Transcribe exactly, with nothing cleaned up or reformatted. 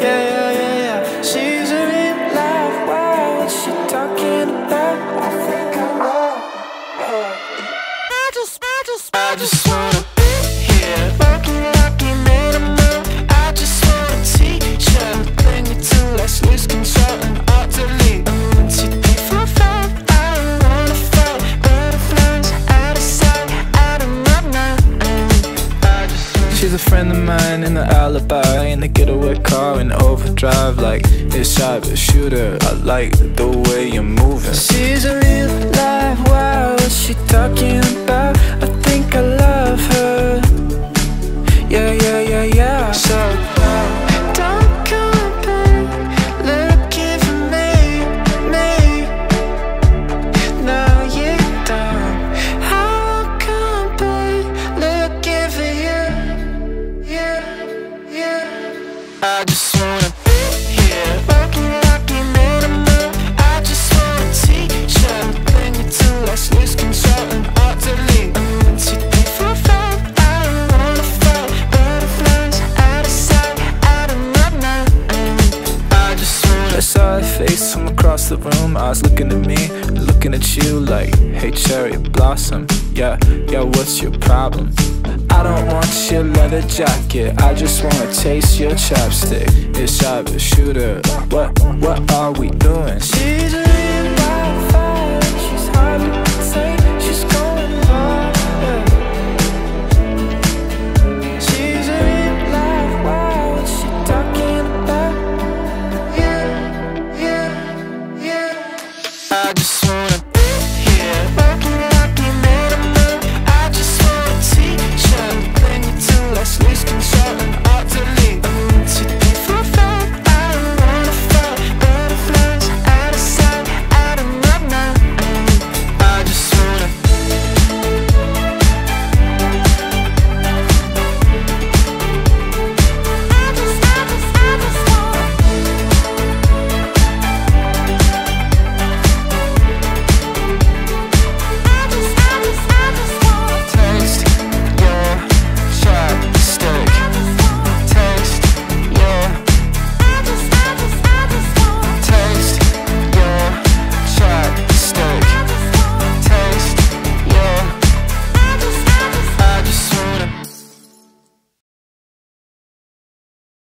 Yeah, yeah, yeah, yeah. She's a real life wild. What's she talking about? I think I love her. I just, I just, I just wanna be here, walking like you made a move. I just wanna teach her, bring it to let's lose control and utterly. One, two, three, four, five. I don't wanna fight butterflies out of sight, out of my mind. I just wanna. She's a friend of mine in the alibi, in the getaway car in overdrive. Like it's shy but shooter. I like the way you're moving. She's a real life wild. What's she talking about? I think I love her. Yeah, yeah, yeah, yeah. So uh, don't come back looking for me, me. No, you don't. I'll come back looking for you, you, you. I just wanna be here, walking like you made a move. I just wanna teach her, bring it to let's lose control and utterly. One, two, three, four, five. I don't wanna fight butterflies out of sight, out of my mind. I just wanna. I saw her face from across the room. I was looking at me, looking at you like, hey cherry blossom. Yeah, yeah, what's your problem? I don't want your leather jacket, I just wanna taste your chapstick. It's shy but shooter. What, what are we